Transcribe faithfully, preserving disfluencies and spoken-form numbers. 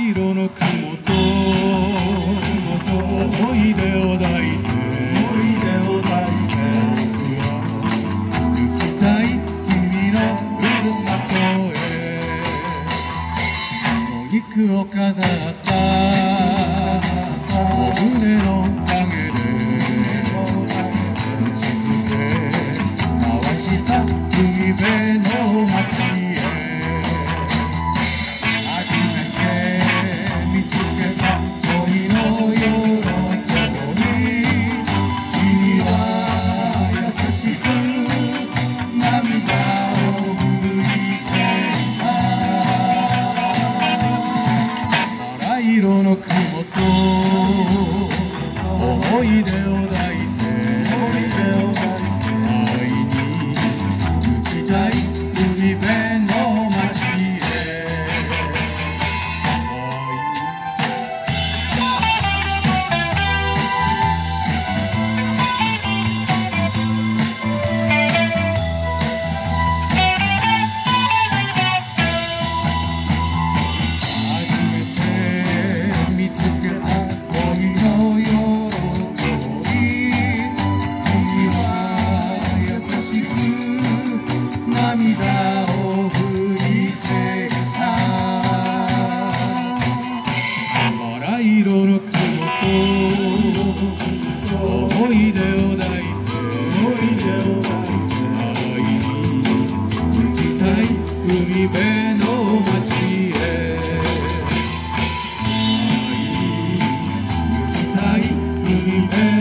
色の雲と思い出を抱いて僕は行きたい君のふるさとへ。お肉を飾ったお船の影で沈んで回した海辺の街へ。初めて見つけた恋の喜び、君は優しく涙を拭いてた。バラ色の雲と思い出を抱いて会いに行きたい海辺の街へ。初めて見つけた恋の喜び、君は優しく涙を拭いてた。バラ色の雲と思い出を抱いて会いに行きたい海辺の街へ。会いに行きたい海辺